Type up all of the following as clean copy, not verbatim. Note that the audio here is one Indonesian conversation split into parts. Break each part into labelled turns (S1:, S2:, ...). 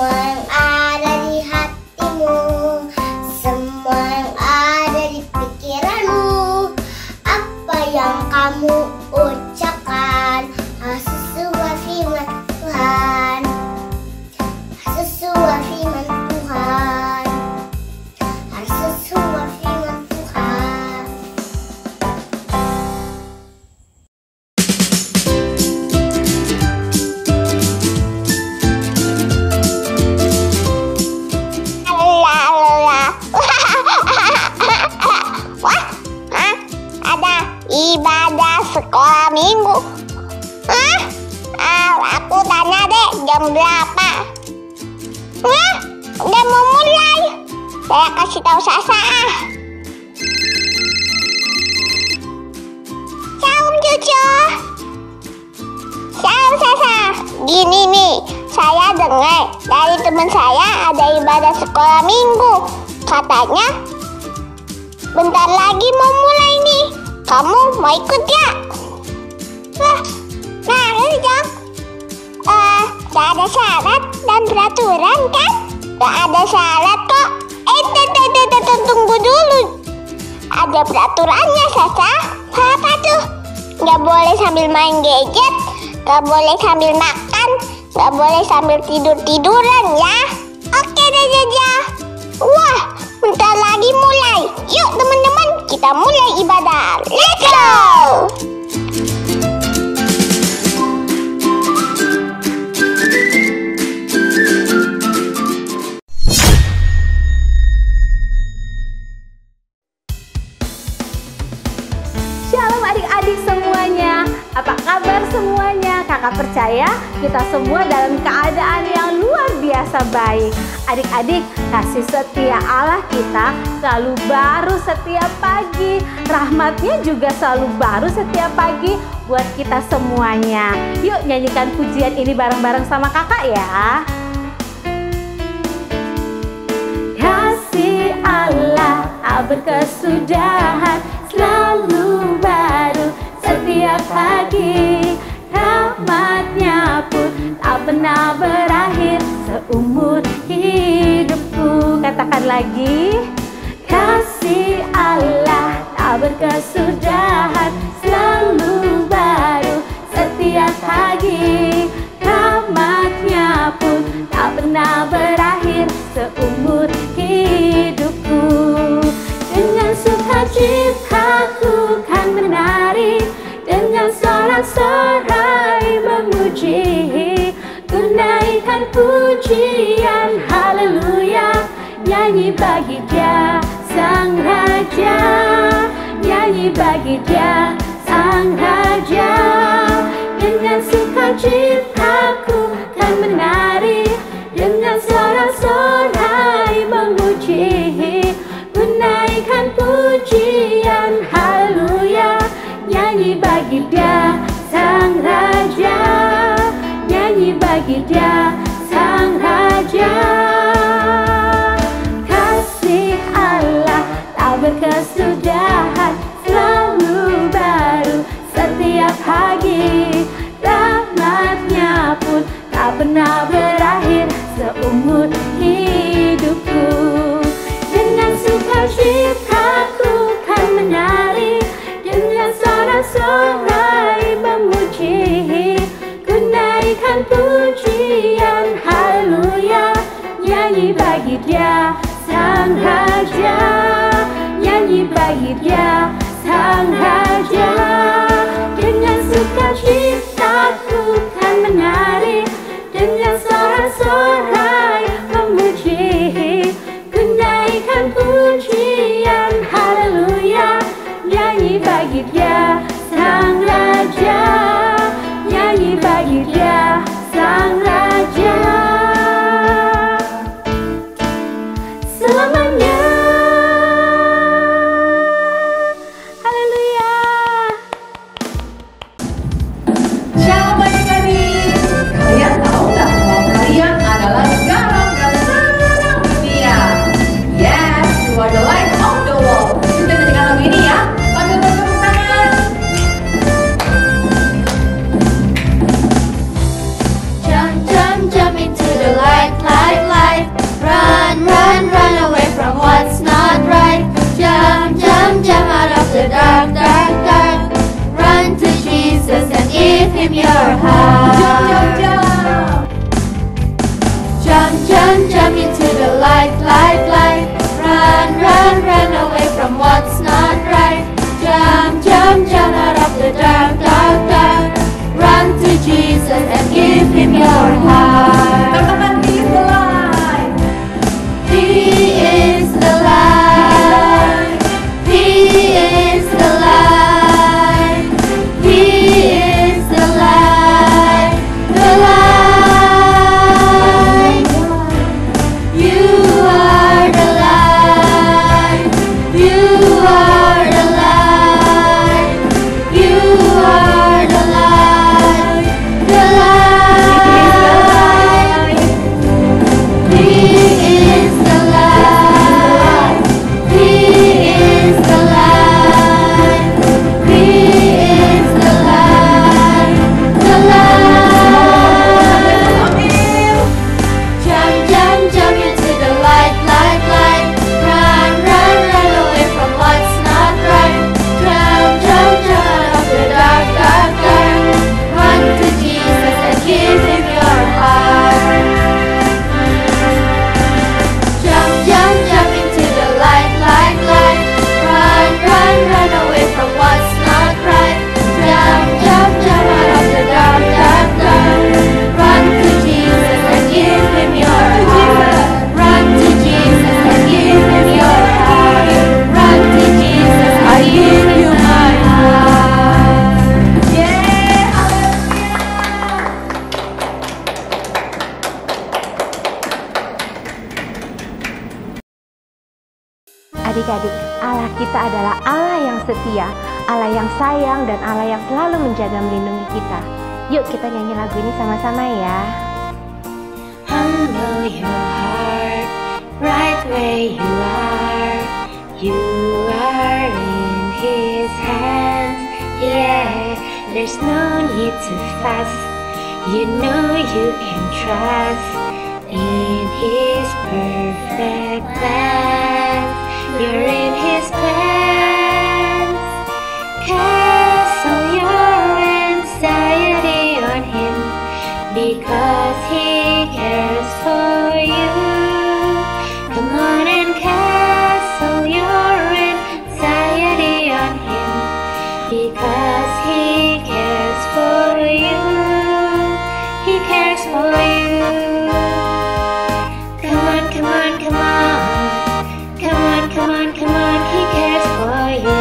S1: yang ada di hatimu, semua yang ada di pikiranmu, apa yang kamu ucapkan harus sesuai firman Tuhan, sesuai firman Tuhan, harus sesuai firman Tuhan. Wah, ada ibadah sekolah minggu. Aku tanya deh, jam berapa? Udah mau mulai. Saya kasih tahu Sasa. Salam cucu. Salam Sasa. Gini nih, saya dengar dari teman saya ada ibadah sekolah minggu. Katanya bentar lagi mau mulai nih. Kamu mau ikut ya? Nah, ini dong. Gak ada syarat dan peraturan kan? Gak ada syarat kok. Tunggu dulu. Ada peraturannya, Sasa. Apa tuh? Gak boleh sambil main gadget, gak boleh sambil makan, gak boleh sambil tidur-tiduran ya. Oke deh Jaja. Wah, bentar lagi mulai. Yuk teman-teman, kita mulai ibadah. Let's go!
S2: Shalom adik-adik semuanya. Apa kabar semuanya? Kakak percaya kita semua dalam keadaan yang luar biasa baik. Adik-adik, kasih setia Allah kita selalu baru setiap pagi. Rahmatnya juga selalu baru setiap pagi buat kita semuanya. Yuk nyanyikan pujian ini bareng-bareng sama kakak ya. Kasih Allah tak berkesudahan, selalu baru setiap pagi. Rahmatnya pun tak pernah berakhir seumur hidupku. Katakan lagi. Kasih Allah tak berkesudahan, selalu baru setiap pagi. Rahmatnya pun tak pernah berakhir seumur hidupku. Dengan sukacitaku kan menari, dengan sorak-sorai memuji, ku naikkan pujian haleluya, nyanyi bagi Dia Sang Raja, nyanyi bagi Dia Sang Raja. Dengan sukacitaku kan menari, dengan sorak-sorai memuji, ku naikkan pujian haleluya, nyanyi bagi Dia Sang Raja, nyanyi bagi Dia Sang Raja. Kasih Allah tak berkesudahan, selalu baru setiap pagi. Rahmatnya pun tak pernah berakhir seumur hidupku. Dengan sukacitaku kan menari, dengan sorak-sorai memuji, ku naikkan pujian haleluya, nyanyi bagi Dia Sang Raja, nyanyi bagi Dia Sang Raja. Dengan sukacitaku kan menari, dengan sorak-sorai memuji, ku naikkan pujian haleluya, nyanyi bagi Dia Sang Raja, nyanyi bagi Dia Sang Raja. Selamanya. Haleluya.
S3: Shalom adik-adik. Kalian tahu nggak kalau kalian adalah light, light, light. Run, run, run away from what's not right. Jump, jump, jump out of the dark, dark, dark. Run to Jesus and give Him your heart.
S2: Katakan He is the light.
S3: He is the light. He is the light. He is the light. The light. You are the light. You are the light. You are the light. The light. He is the light. He is the light. He is the light. The light. Jump, jump, jump into the light, light, light. Run, run, run away from what's not right. Jump, jump, jump out of the dark, dark, dark. Run to Jesus and give Him your heart. Jump, jump, jump into the light, light, light. Run, run, run away from what's not right. Jump, jump, jump out of the dark, dark, dark. Run to Jesus and give Him your heart. Run to Jesus and give Him your heart. Run to Jesus and give Him my heart.
S2: Yeah, haleluya. Adik-adik, Allah kita adalah Allah yang setia, Allah yang sayang, dan Allah yang selalu menjaga melindungi kita. Yuk kita nyanyi lagu ini sama-sama ya.
S3: Humble your heart, right where you are. You are in His hands, yeah. There's no need to fuss. You know you can trust in His perfect plans. You're in His plans. Cast all your anxiety on Him, because He cares for you. Come on and cast all your anxiety on Him, because He cares for you. He cares for you. Come on, come on, come on. Come on, come on, come on. He cares for you.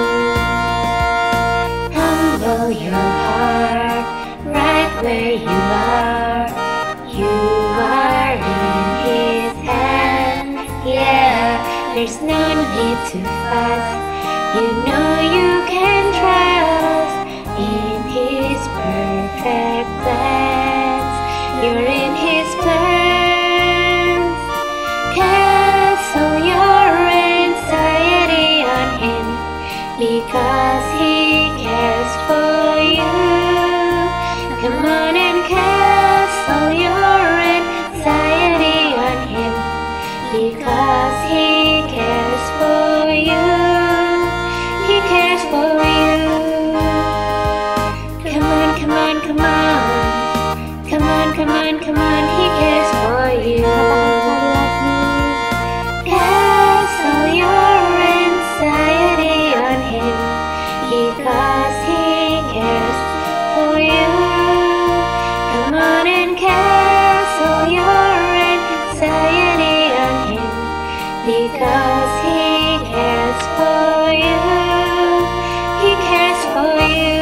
S3: Humble your heart, right where you are. You are in His hands, yeah. There's no need to fuss. You know you can trust in His perfect plans. You're in His plans. Cast all your anxiety on Him, because He cares for you. Come on and cast all your anxiety on Him, because He cares for you. He cares for you. Come on, come on, come on. Come on, come on, come on. He cares for you. Cast all your anxiety on Him, because He cares for you. Come on and cast all your anxiety on Him, because He cares for you. He cares for you.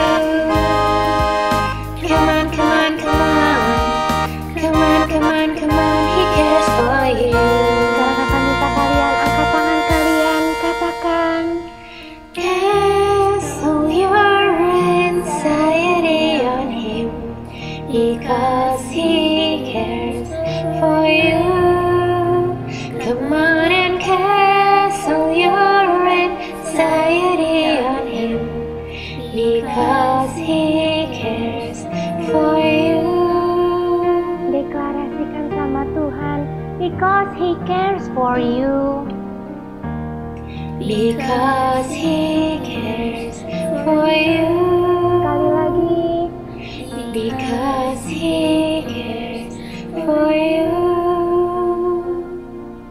S3: Come on, come on, come on. Come on, come on, come on. He cares for you.
S2: Sekarang akan minta kalian angkat tangan kalian, katakan,
S3: Cast all your anxiety on Him, because He cares for you. Come on and cast all your anxiety on Him, because He cares for you.
S2: deklarasikan sama Tuhan, because He cares for you.
S3: Because He cares for you.
S2: Sekali lagi,
S3: Because He cares for you.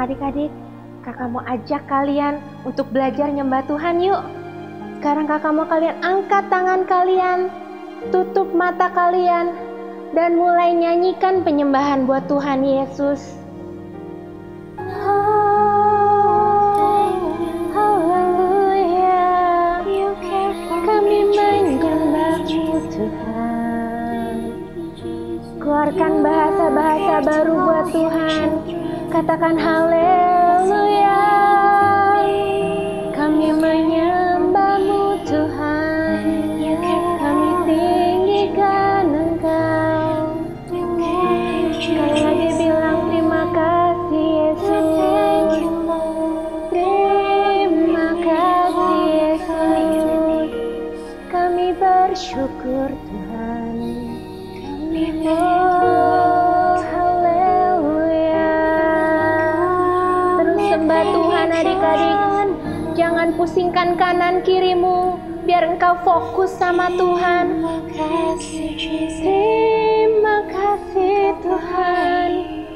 S2: adik-adik, kakak mau ajak kalian untuk belajar nyembah Tuhan yuk. Sekarang kakak mau kalian angkat tangan kalian, tutup mata kalian, dan mulai nyanyikan penyembahan buat Tuhan Yesus. Haleluya, kami menyembah-Mu Tuhan. Keluarkan bahasa-bahasa baru buat Tuhan. Katakan haleluya, kami menyembah-Mu Tuhan. Kami tinggikan Engkau. Sekali lagi bilang terima kasih Yesus. Terima kasih Yesus. Kami bersyukur Tuhan. Oh haleluya. Terus sembah Tuhan adik-adik. Jangan pusingkan kanan kirimu, biar engkau fokus sama Tuhan. Terima kasih Tuhan.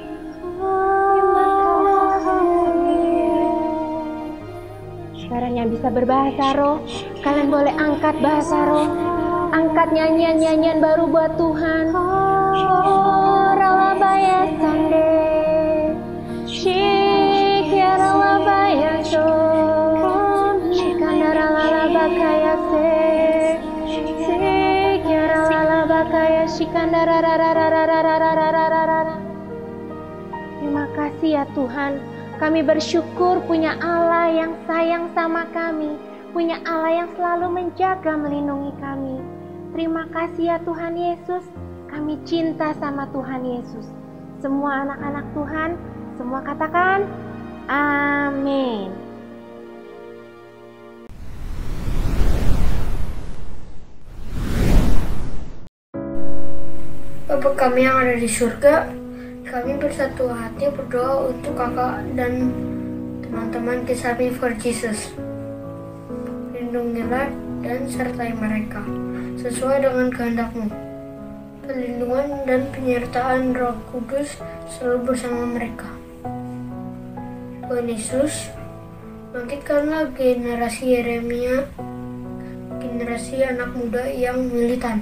S2: Sekarang yang bisa berbahasa roh, kalian boleh angkat bahasa roh. Angkat nyanyian-nyanyian baru buat Tuhan. Oh, ralabaya sande, shikya ralabaya so, shikandara lalabakaya se, shikya ralalabakaya shikandara rarararararararararara. Terima kasih ya Tuhan, kami bersyukur punya Allah yang sayang sama kami, punya Allah yang selalu menjaga melindungi kami. Terima kasih ya Tuhan Yesus, kami cinta sama Tuhan Yesus. Semua anak-anak Tuhan, semua katakan amin.
S4: Bapa kami yang ada di surga, kami bersatu hati berdoa untuk kakak dan teman-teman Kisami for Jesus. Lindungilah dan sertai mereka sesuai dengan kehendak-Mu. Perlindungan dan penyertaan Roh Kudus selalu bersama mereka. Tuhan Yesus, bangkitkanlah generasi Yeremia, generasi anak muda yang militan,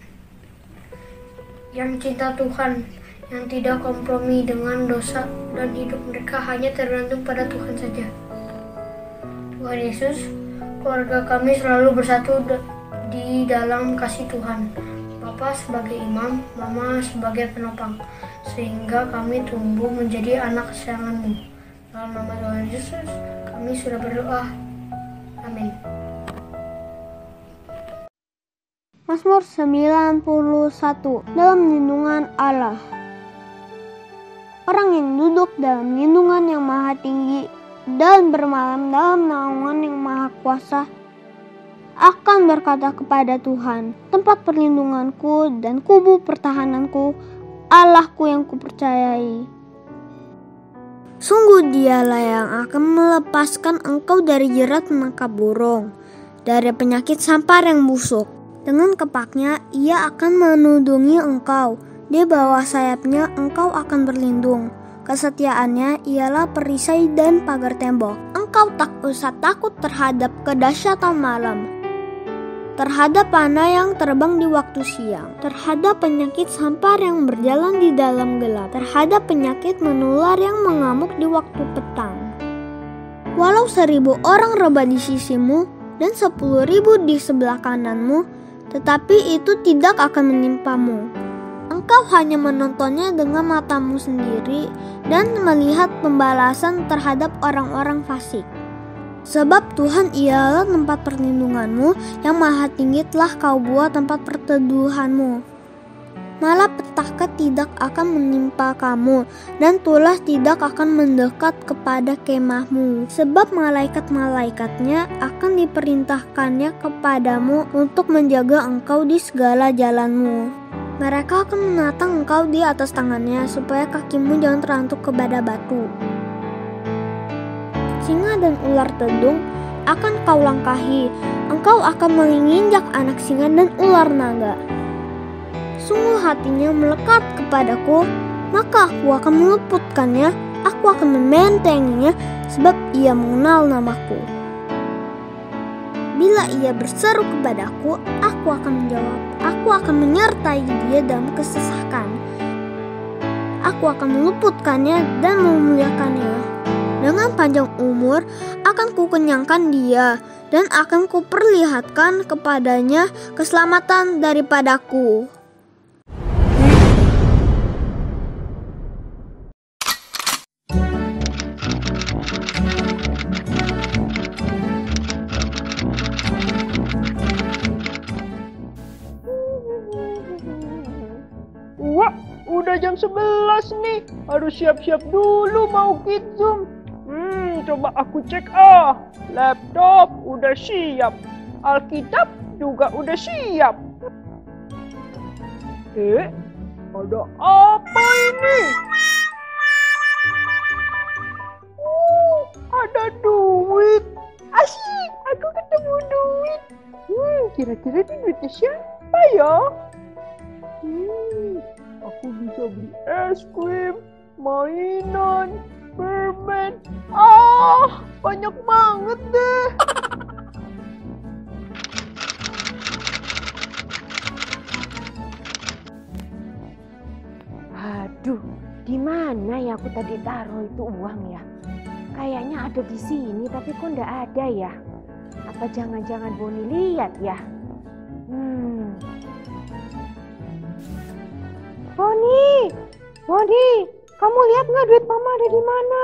S4: yang cinta Tuhan, yang tidak kompromi dengan dosa, dan hidup mereka hanya tergantung pada Tuhan saja. Tuhan Yesus, keluarga kami selalu bersatu di dalam kasih Tuhan. Bapa sebagai imam, Mama sebagai penopang, sehingga kami tumbuh menjadi anak kesayangan-Mu. Dalam nama Tuhan Yesus, kami sudah berdoa. Amin.
S5: Mazmur 91 dalam lindungan Allah. Orang yang duduk dalam lindungan yang maha tinggi dan bermalam dalam naungan yang maha kuasa akan berkata kepada Tuhan, tempat perlindunganku dan kubu pertahananku, Allahku yang kupercayai. Sungguh Dialah yang akan melepaskan engkau dari jerat menangkap burung, dari penyakit sampar yang busuk. Dengan kepaknya ia akan menudungi engkau, di bawah sayapnya engkau akan berlindung. Kesetiaannya ialah perisai dan pagar tembok. Engkau tak usah takut terhadap kedahsyatan malam, terhadap panah yang terbang di waktu siang, terhadap penyakit sampar yang berjalan di dalam gelap, terhadap penyakit menular yang mengamuk di waktu petang. Walau 1000 orang rebah di sisimu dan 10.000 di sebelah kananmu, tetapi itu tidak akan menimpamu. Engkau hanya menontonnya dengan matamu sendiri dan melihat pembalasan terhadap orang-orang fasik. Sebab Tuhan ialah tempat perlindunganmu, yang maha tinggi telah kau buat tempat perteduhanmu. Malah petaka tidak akan menimpa kamu, dan tulas tidak akan mendekat kepada kemahmu. Sebab malaikat-malaikatnya akan diperintahkannya kepadamu untuk menjaga engkau di segala jalanmu. Mereka akan menatang engkau di atas tangannya, supaya kakimu jangan terantuk kepada batu. Singa dan ular tedung akan kau langkahi, engkau akan menginjak anak singa dan ular naga. Sungguh hatinya melekat kepadaku, maka aku akan meluputkannya, aku aku akan membentenginya sebab ia mengenal namaku. Bila ia berseru kepadaku, aku akan menjawab. Aku akan menyertai dia dalam kesesakan. Aku akan meluputkannya dan memuliakannya. Dengan panjang umur akan kukenyangkan dia dan akan kuperlihatkan kepadanya keselamatan daripadaku.
S6: Wah, udah jam 11 nih. Harus siap-siap dulu mau Kids Zoom. Coba aku cek laptop udah siap. Alkitab juga udah siap. Ada apa ini? Ada duit. Asyik, aku ketemu duit. Kira-kira ini duitnya siapa ya? Aku bisa beli es krim, mainan, permen. Banyak banget deh.
S7: Aduh, di mana ya aku tadi taruh itu uang ya? Kayaknya ada di sini, tapi kok nggak ada ya? Apa jangan-jangan Boni lihat ya? Boni, kamu lihat nggak duit mama ada di mana?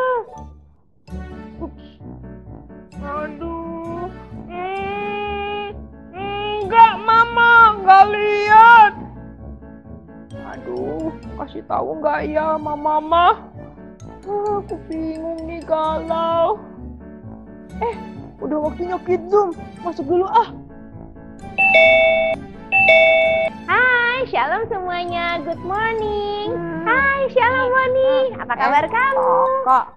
S6: Aduh, enggak mama, enggak lihat. Aduh, kasih tahu enggak ya mama? Aku bingung nih galau. Udah waktunya Kids Zoom, masuk dulu
S7: Hai, shalom semuanya, good morning. Hai, shalom Boni, apa kabar kamu?
S6: Kak,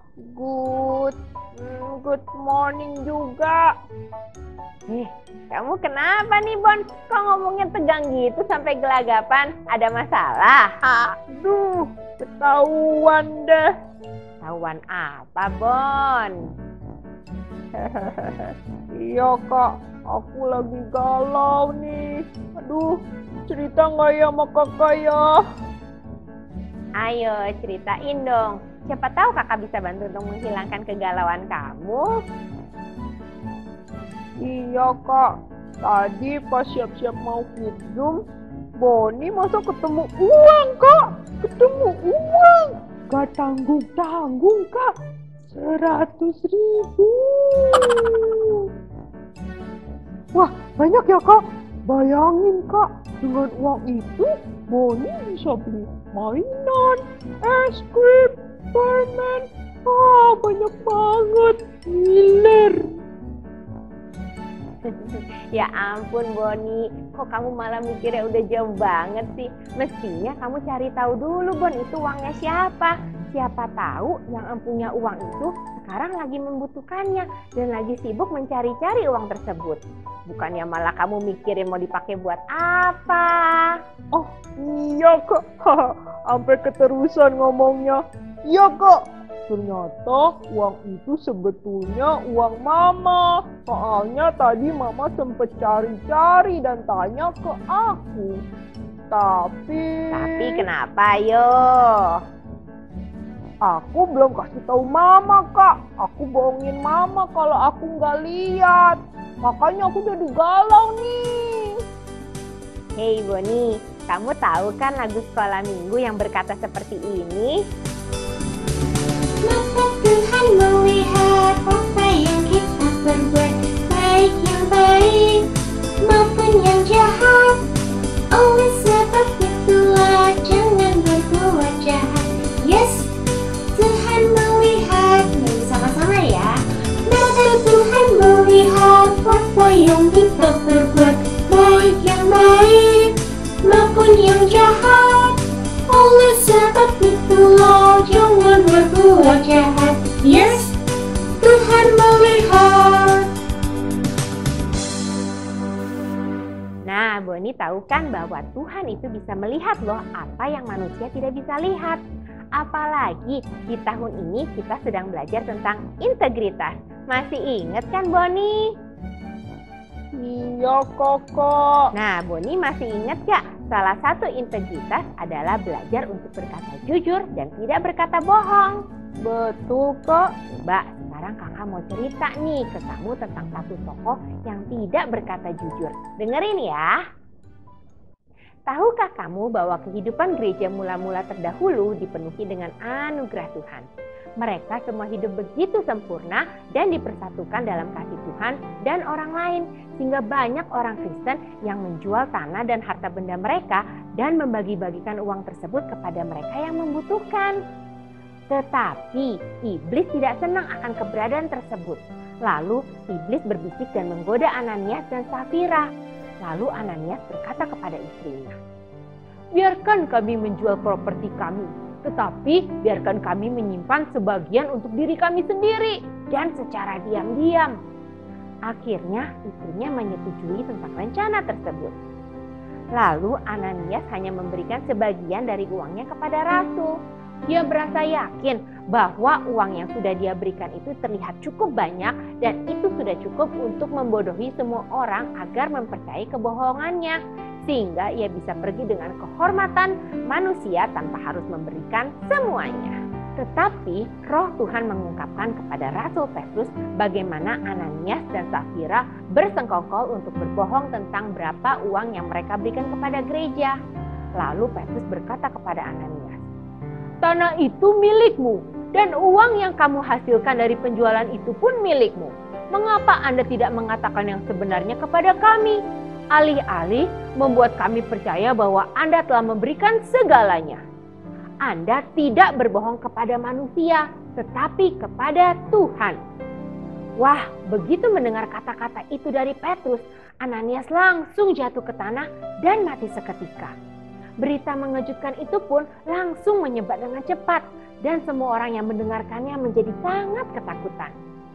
S6: good morning juga.
S7: Kamu kenapa nih Bon? Kok ngomongnya tegang gitu sampai gelagapan? Ada masalah?
S6: Aduh, ketahuan deh.
S7: Ketahuan apa Bon?
S6: Iya Kak, aku lagi galau nih. Aduh, cerita nggak ya sama kakak ya?
S7: Ayo ceritain dong. Siapa tahu kakak bisa bantu untuk menghilangkan kegalauan kamu.
S6: Iya Kak, tadi pas siap-siap mau Kids Zoom, Boni masa ketemu uang Kak. Ketemu uang. Gak tanggung-tanggung Kak. 100.000. Wah, banyak ya Kak. Bayangin Kak, dengan uang itu Boni bisa beli mainan, es krim, permen. Banyak banget. Giler.
S7: Ya ampun Boni, kok kamu malah mikirnya udah jauh banget sih? Mestinya kamu cari tahu dulu Bon, itu uangnya siapa? Siapa tahu yang punya uang itu sekarang lagi membutuhkannya dan lagi sibuk mencari-cari uang tersebut. Bukannya malah kamu mikirin mau dipakai buat apa?
S6: Oh iya Kak, sampai keterusan ngomongnya. Iya Kak, ternyata uang itu sebetulnya uang Mama. Soalnya tadi Mama sempet cari-cari dan tanya ke aku. Tapi
S7: kenapa yo?
S6: Aku belum kasih tahu Mama Kak. Aku bohongin Mama kalau aku nggak lihat. Makanya aku jadi galau nih.
S7: Hei Boni, kamu tahu kan lagu sekolah minggu yang berkata seperti ini?
S3: Maka Tuhan melihat apa yang kita perbuat, baik yang baik maupun yang jahat. Oleh sebab itulah jangan berbuat jahat. Yes, Tuhan melihat. Nyanyi sama-sama ya. Maka Tuhan melihat apa yang kita perbuat, baik yang baik maupun yang jahat. Oleh sebab itulah jangan berbuat jahat. Yes, Tuhan melihat.
S7: Nah, Boni tahu kan bahwa Tuhan itu bisa melihat loh apa yang manusia tidak bisa lihat. Apalagi di tahun ini kita sedang belajar tentang integritas. Masih ingat kan Boni?
S6: Iya kakak.
S7: Nah, Boni masih ingat gak? Salah satu integritas adalah belajar untuk berkata jujur dan tidak berkata bohong.
S6: Betul kak.
S7: Coba sekarang kakak mau cerita nih ke kamu tentang satu tokoh yang tidak berkata jujur. Dengerin ya. Tahukah kamu bahwa kehidupan gereja mula-mula terdahulu dipenuhi dengan anugerah Tuhan? Mereka semua hidup begitu sempurna dan dipersatukan dalam kasih Tuhan dan orang lain. Sehingga banyak orang Kristen yang menjual tanah dan harta benda mereka dan membagi-bagikan uang tersebut kepada mereka yang membutuhkan. Tetapi iblis tidak senang akan keberadaan tersebut. Lalu iblis berbisik dan menggoda Ananias dan Safira. Lalu Ananias berkata kepada istrinya, "Biarkan kami menjual properti kami, tetapi biarkan kami menyimpan sebagian untuk diri kami sendiri dan secara diam-diam." Akhirnya istrinya menyetujui tentang rencana tersebut. Lalu Ananias hanya memberikan sebagian dari uangnya kepada rasul. Dia berasa yakin bahwa uang yang sudah dia berikan itu terlihat cukup banyak dan itu sudah cukup untuk membodohi semua orang agar mempercayai kebohongannya. Sehingga ia bisa pergi dengan kehormatan manusia tanpa harus memberikan semuanya. Tetapi Roh Tuhan mengungkapkan kepada Rasul Petrus bagaimana Ananias dan Safira bersengkongkol untuk berbohong tentang berapa uang yang mereka berikan kepada gereja. Lalu Petrus berkata kepada Ananias, "Tanah itu milikmu dan uang yang kamu hasilkan dari penjualan itu pun milikmu. Mengapa Anda tidak mengatakan yang sebenarnya kepada kami? Alih-alih membuat kami percaya bahwa Anda telah memberikan segalanya. Anda tidak berbohong kepada manusia, tetapi kepada Tuhan." Wah, begitu mendengar kata-kata itu dari Petrus, Ananias langsung jatuh ke tanah dan mati seketika. Berita mengejutkan itu pun langsung menyebar dengan cepat dan semua orang yang mendengarkannya menjadi sangat ketakutan.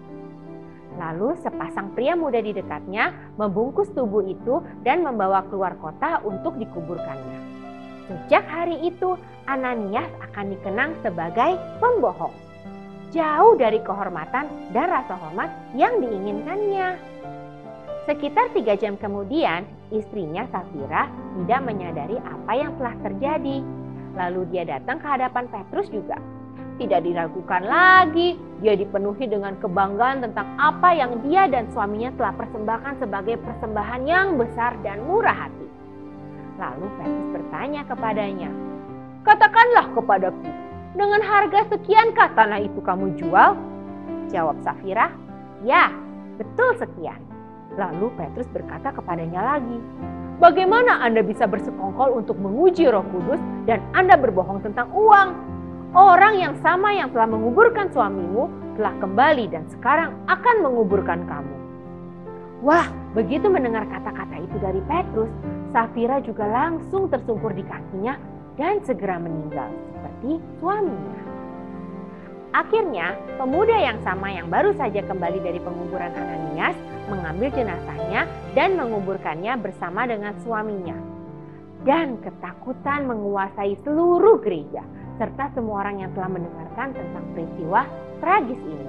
S7: Lalu sepasang pria muda di dekatnya membungkus tubuh itu dan membawa keluar kota untuk dikuburkannya. Sejak hari itu Ananias akan dikenang sebagai pembohong. Jauh dari kehormatan dan rasa hormat yang diinginkannya. Sekitar 3 jam kemudian, istrinya Safira tidak menyadari apa yang telah terjadi. Lalu dia datang ke hadapan Petrus juga. Tidak diragukan lagi, dia dipenuhi dengan kebanggaan tentang apa yang dia dan suaminya telah persembahkan sebagai persembahan yang besar dan murah hati. Lalu Petrus bertanya kepadanya, "Katakanlah kepadaku, dengan harga sekiankah tanah itu kamu jual?" Jawab Safira, "Ya, betul sekian." Lalu Petrus berkata kepadanya lagi, "Bagaimana Anda bisa bersekongkol untuk menguji Roh Kudus dan Anda berbohong tentang uang? Orang yang sama yang telah menguburkan suamimu telah kembali dan sekarang akan menguburkan kamu." Wah, begitu mendengar kata-kata itu dari Petrus, Safira juga langsung tersungkur di kakinya dan segera meninggal seperti suaminya. Akhirnya, pemuda yang sama yang baru saja kembali dari penguburan Ananias mengambil jenazahnya dan menguburkannya bersama dengan suaminya. Dan ketakutan menguasai seluruh gereja serta semua orang yang telah mendengarkan tentang peristiwa tragis ini.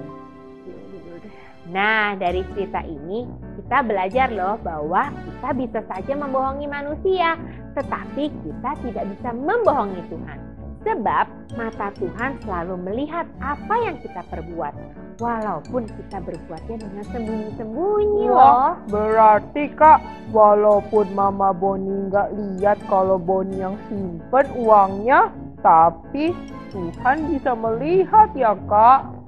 S7: Nah, dari cerita ini kita belajar loh bahwa kita bisa saja membohongi manusia, tetapi kita tidak bisa membohongi Tuhan. Sebab mata Tuhan selalu melihat apa yang kita perbuat, walaupun kita berbuatnya dengan sembunyi-sembunyi loh.
S6: Wah, berarti kak, walaupun Mama Boni nggak lihat kalau Boni yang simpen uangnya, tapi Tuhan bisa melihat ya kak.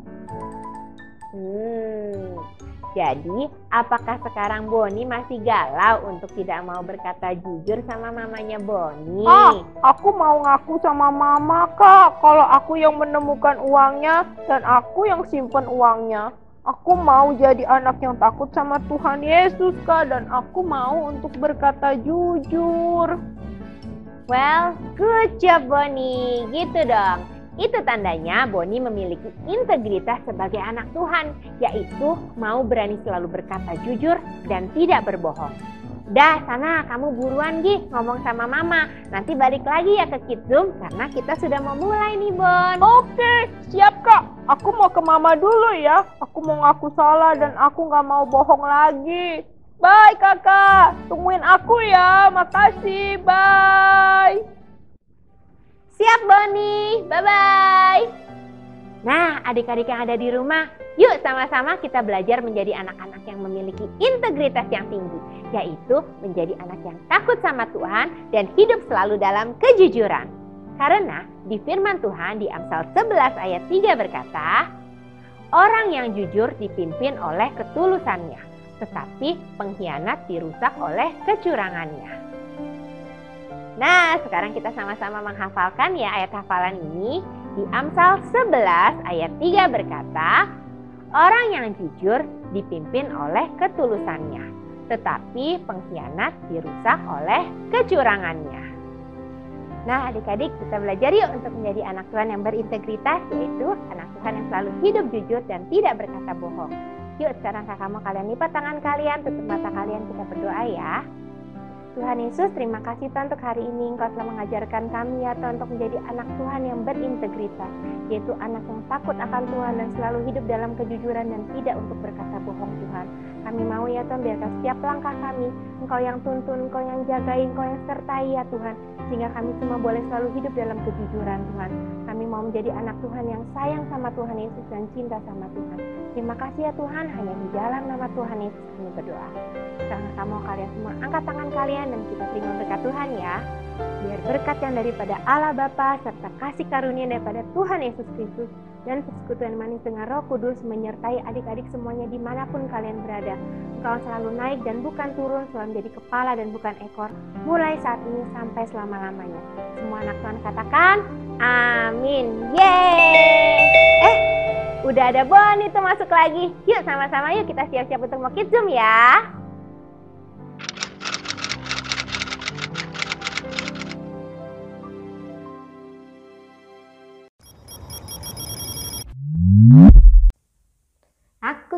S7: Jadi apakah sekarang Boni masih galau untuk tidak mau berkata jujur sama mamanya Boni?
S6: Aku mau ngaku sama mama kak, kalau aku yang menemukan uangnya dan aku yang simpen uangnya. Aku mau jadi anak yang takut sama Tuhan Yesus kak, dan aku mau untuk berkata jujur.
S7: Well, good job Boni, gitu dong. Itu tandanya Boni memiliki integritas sebagai anak Tuhan, yaitu mau berani selalu berkata jujur dan tidak berbohong. Dah, sana kamu buruan Gi, ngomong sama mama. Nanti balik lagi ya ke Kids Zoom karena kita sudah mau mulai nih, Bon.
S6: Oke, siap Kak. Aku mau ke mama dulu ya. Aku mau ngaku salah dan aku nggak mau bohong lagi. Bye Kakak, tungguin aku ya. Makasih, bye.
S7: Siap Boni, bye-bye. Nah, adik-adik yang ada di rumah, yuk sama-sama kita belajar menjadi anak-anak yang memiliki integritas yang tinggi, yaitu menjadi anak yang takut sama Tuhan dan hidup selalu dalam kejujuran. Karena di firman Tuhan di Amsal 11 ayat 3 berkata, orang yang jujur dipimpin oleh ketulusannya, tetapi pengkhianat dirusak oleh kecurangannya. Nah, sekarang kita sama-sama menghafalkan ya ayat hafalan ini. Di Amsal 11 ayat 3 berkata, orang yang jujur dipimpin oleh ketulusannya, tetapi pengkhianat dirusak oleh kecurangannya. Nah, adik-adik kita belajar yuk untuk menjadi anak Tuhan yang berintegritas, yaitu anak Tuhan yang selalu hidup jujur dan tidak berkata bohong. Yuk sekarang kakak mau kalian lipat tangan kalian, tutup mata kalian, kita berdoa ya. Tuhan Yesus, terima kasih Tuhan untuk hari ini Engkau telah mengajarkan kami ya Tuhan untuk menjadi anak Tuhan yang berintegritas, yaitu anak yang takut akan Tuhan dan selalu hidup dalam kejujuran dan tidak untuk berkata bohong Tuhan. Kami mau ya Tuhan biarkan setiap langkah kami Engkau yang tuntun, Engkau yang jagai, Engkau yang sertai ya Tuhan, sehingga kami semua boleh selalu hidup dalam kejujuran Tuhan. Kami mau menjadi anak Tuhan yang sayang sama Tuhan Yesus dan cinta sama Tuhan. Terima kasih ya Tuhan, hanya di dalam nama Tuhan Yesus kami berdoa. Sekarang kamu kalian semua angkat tangan kalian dan kita terima berkat Tuhan ya. Biar berkat yang daripada Allah Bapa serta kasih karunia daripada Tuhan Yesus Kristus dan persekutuan manis dengan Roh Kudus menyertai adik-adik semuanya dimanapun kalian berada. Engkau selalu naik dan bukan turun, selalu menjadi kepala dan bukan ekor, mulai saat ini sampai selama-lamanya. Semua anak Tuhan katakan amin. Yeay. Udah ada Bon itu masuk lagi. Yuk sama-sama yuk kita siap-siap untuk mau Kids Zoom ya.
S3: Aku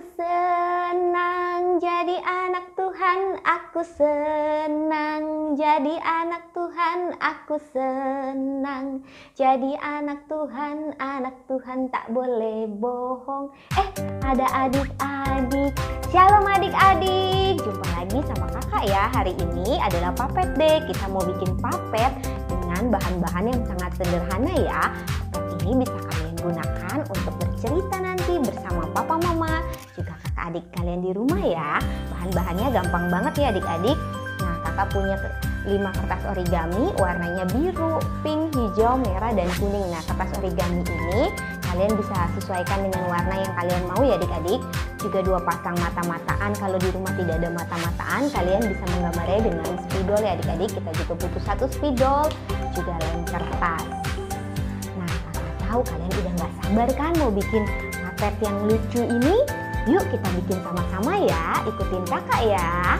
S3: senang jadi anak Tuhan, aku senang jadi anak Tuhan, aku senang jadi anak Tuhan tak boleh bohong. Ada adik-adik, shalom adik-adik, jumpa lagi sama kakak ya. Hari ini adalah Puppet Day, kita mau bikin puppet dengan bahan-bahan yang sangat sederhana ya. Puppet ini bisa kalian gunakan untuk bercerita nanti bersama papa mama, juga kakak adik kalian di rumah ya. Bahan-bahannya gampang banget ya adik-adik. Nah, kakak punya 5 kertas origami, warnanya biru, pink, hijau, merah, dan kuning. Nah, kertas origami ini kalian bisa sesuaikan dengan warna yang kalian mau ya adik-adik. Juga 2 pasang mata-mataan, kalau di rumah tidak ada mata-mataan, kalian bisa menggambarnya dengan spidol ya adik-adik. Kita juga butuh 1 spidol, juga lem kertas. Nah, kakak tahu kalian udah gak sabar kan mau bikin puppet yang lucu ini? Yuk kita bikin sama-sama ya, ikutin kakak ya.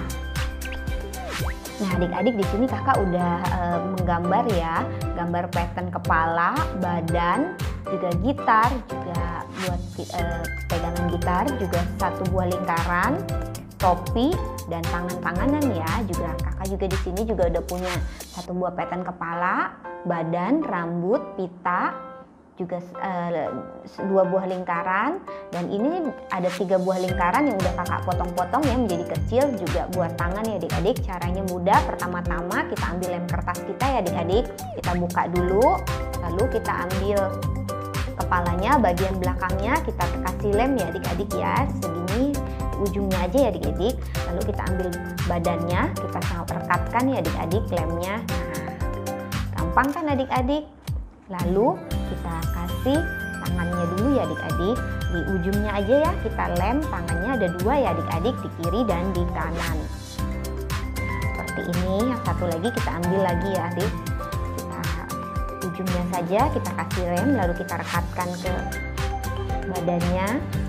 S3: Nah adik-adik di sini kakak udah menggambar ya, gambar pattern kepala, badan, juga gitar, juga buat pegangan gitar, juga 1 buah lingkaran, topi, dan tangan-tanganan ya. Juga kakak juga di sini juga udah punya 1 buah pattern kepala, badan, rambut, pita, juga 2 buah lingkaran, dan ini ada 3 buah lingkaran yang udah kakak potong-potong ya menjadi kecil, juga buat tangan ya adik-adik. Caranya mudah, pertama-tama kita ambil lem kertas kita ya adik-adik, kita buka dulu, lalu kita ambil kepalanya, bagian belakangnya kita kasih lem ya adik-adik ya, segini ujungnya aja ya adik-adik. Lalu kita ambil badannya, kita rekatkan ya adik-adik lemnya. Nah, gampang kan adik-adik? Lalu kita kasih tangannya dulu ya adik-adik, di ujungnya aja ya kita lem, tangannya ada 2 ya adik-adik, di kiri dan di kanan. Seperti ini. Yang satu lagi kita ambil lagi ya adik, kita ujungnya saja kita kasih lem, lalu kita rekatkan ke badannya.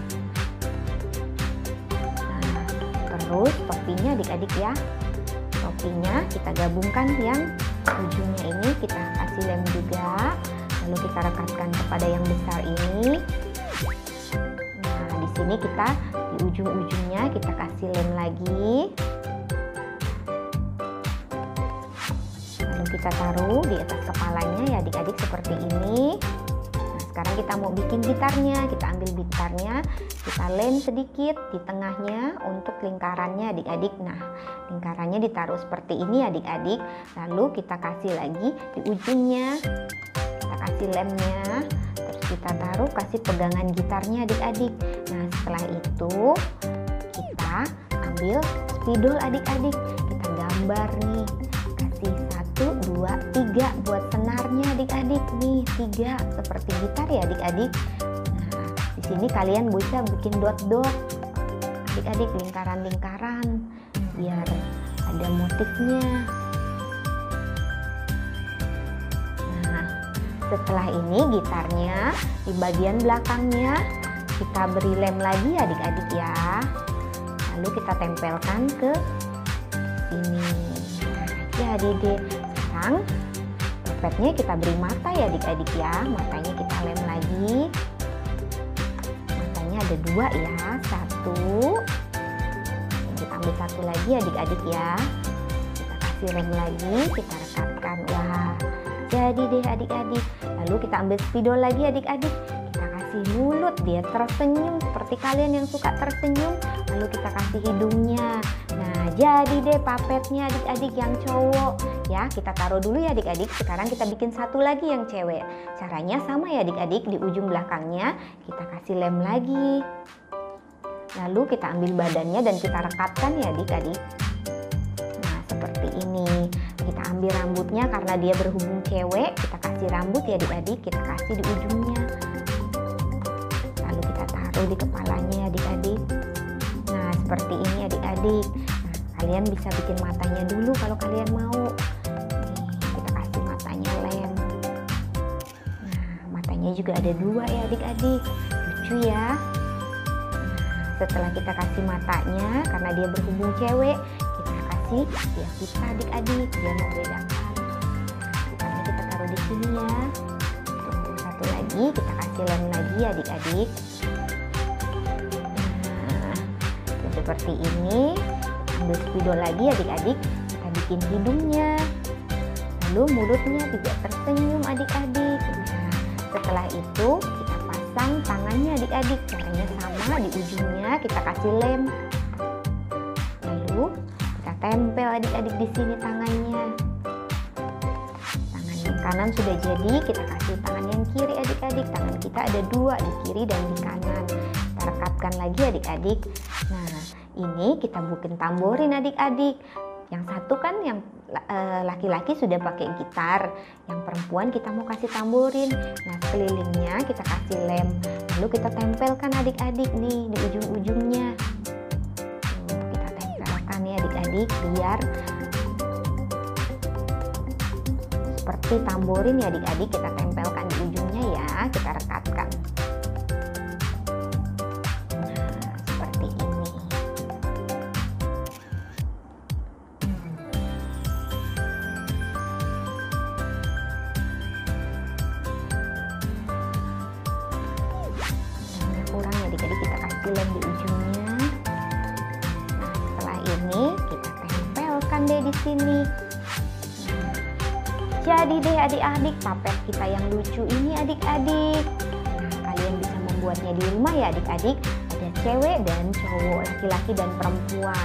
S3: Nah, terus topinya adik-adik ya, topinya kita gabungkan yang ujungnya ini, kita kasih lem juga, lalu kita rekatkan kepada yang besar ini. Nah, di sini kita di ujung-ujungnya kita kasih lem lagi.
S7: kita taruh di atas kepalanya ya adik-adik seperti ini. Nah, sekarang kita mau bikin gitarnya. Kita ambil gitarnya, kita lem sedikit di tengahnya untuk lingkarannya adik-adik. Nah, lingkarannya ditaruh seperti ini adik-adik. Lalu kita kasih lagi di ujungnya, kita kasih lemnya. Terus kita taruh, kasih pegangan gitarnya adik-adik. Nah, setelah itu kita ambil spidol adik-adik. Kita gambar nih, kasih 1, 2, 3 buat senarnya adik-adik. Nih 3 seperti gitar ya adik-adik. Nah, di sini kalian bisa bikin dot-dot adik-adik, lingkaran-lingkaran biar ada motifnya. Nah, setelah ini gitarnya di bagian belakangnya kita beri lem lagi adik-adik ya. Lalu kita tempelkan ke sini. Nah, jadi deh. Sekarang puppetnya kita beri mata ya adik-adik ya. Matanya kita lem lagi. Matanya ada 2 ya. 1. Kita ambil 1 lagi adik-adik ya. Kita kasih lem lagi. Kita rekatkan. Wah, jadi deh adik-adik. Lalu kita ambil spidol lagi adik-adik. Kita kasih mulut, dia tersenyum seperti kalian yang suka tersenyum. Lalu kita kasih hidungnya. Nah, jadi deh puppetnya adik-adik yang cowok ya. Kita taruh dulu ya adik-adik. Sekarang kita bikin satu lagi yang cewek. Caranya sama ya adik-adik. Di ujung belakangnya kita kasih lem lagi. Lalu kita ambil badannya dan kita rekatkan ya adik-adik. Nah, seperti ini. Kita ambil rambutnya karena dia berhubung cewek. Kita kasih rambut ya adik-adik. Kita kasih di ujungnya. Lalu kita taruh di kepalanya adik-adik. Nah, seperti ini adik-adik. Nah, kalian bisa bikin matanya dulu kalau kalian mau. Nih, kita kasih matanya lem. Nah, matanya juga ada 2 ya adik-adik. Lucu ya. Nah, setelah kita kasih matanya, karena dia berhubung cewek, kita kasih dia pita adik-adik biar membedakan. Nah, kita taruh di sini ya. Tunggu satu lagi, kita kasih lem lagi adik-adik. Seperti ini. Ambil spidol lagi adik-adik, kita bikin hidungnya, lalu mulutnya juga tersenyum adik-adik. Nah, setelah itu kita pasang tangannya adik-adik. Caranya sama, di ujungnya kita kasih lem, lalu kita tempel adik-adik di sini tangannya. Tangan yang kanan sudah jadi, kita kasih tangan yang kiri adik-adik. Tangan kita ada 2, di kiri dan di kanan. Kita rekatkan lagi adik-adik. Nah, ini kita bikin tamborin adik-adik. Yang satu kan yang laki-laki sudah pakai gitar, yang perempuan kita mau kasih tamborin. Nah, sekelilingnya kita kasih lem, lalu kita tempelkan adik-adik nih di ujung-ujungnya. Kita tempelkan ya adik-adik biar seperti tamborin ya adik-adik. Kita tempelkan di ujungnya ya, kita rekatkan. Lem di ujungnya. Nah, setelah ini kita tempelkan deh di sini. Nah, jadi deh adik-adik puppet kita yang lucu ini adik-adik. Nah, kalian bisa membuatnya di rumah ya adik-adik. Ada cewek dan cowok, laki-laki dan perempuan.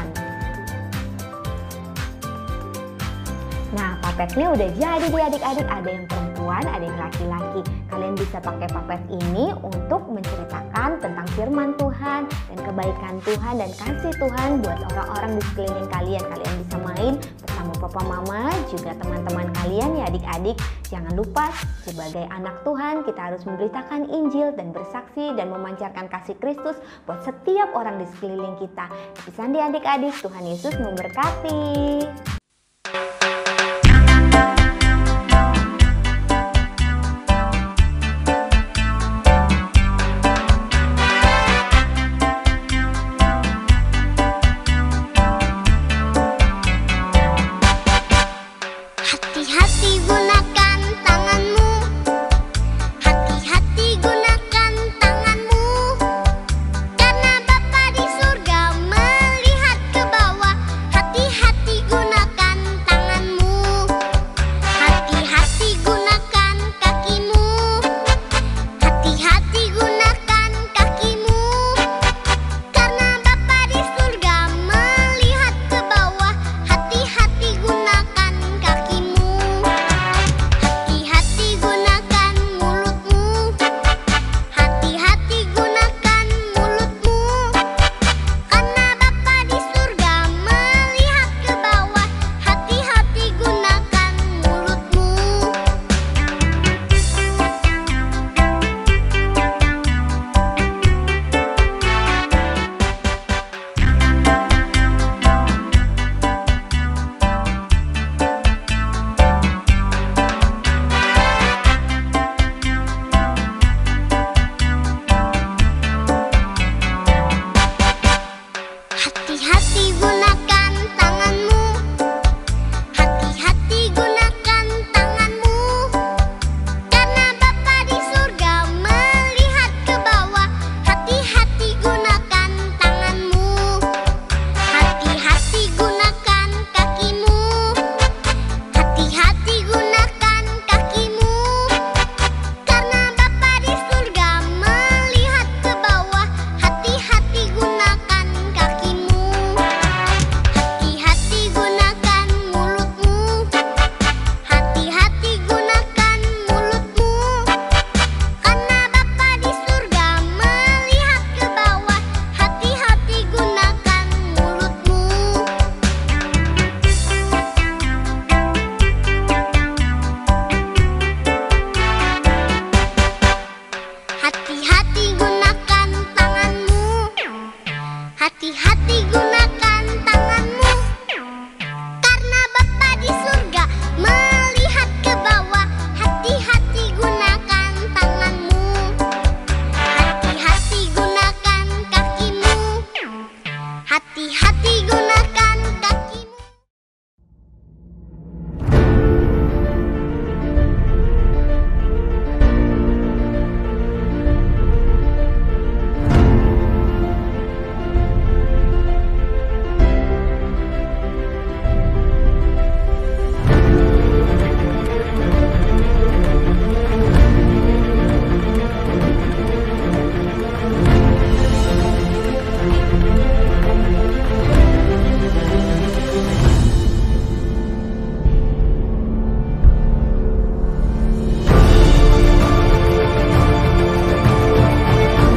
S7: Nah, puppetnya udah jadi deh adik-adik. Ada yang perempuan, ada yang laki-laki. Kalian bisa pakai puppet ini untuk menceritakan tentang firman Tuhan dan kebaikan Tuhan dan kasih Tuhan buat orang-orang di sekeliling kalian. Kalian bisa main bersama papa mama, juga teman-teman kalian ya adik-adik. Jangan lupa sebagai anak Tuhan kita harus memberitakan Injil dan bersaksi dan memancarkan kasih Kristus buat setiap orang di sekeliling kita. Happy Sunday adik-adik, Tuhan Yesus memberkati.
S1: Hati-hati gunakan tanganmu, hati-hati gunakan tanganmu, karena Bapa di surga melihat ke bawah. Hati-hati gunakan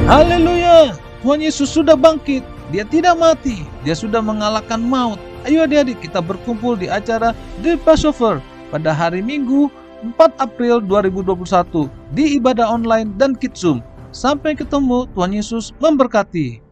S8: Haleluya! Tuhan Yesus sudah bangkit. Dia tidak mati. Dia sudah mengalahkan maut. Ayo adik-adik, kita berkumpul di acara The Passover pada hari Minggu 4 April 2021 di ibadah online dan Kids Zoom. Sampai ketemu, Tuhan Yesus memberkati.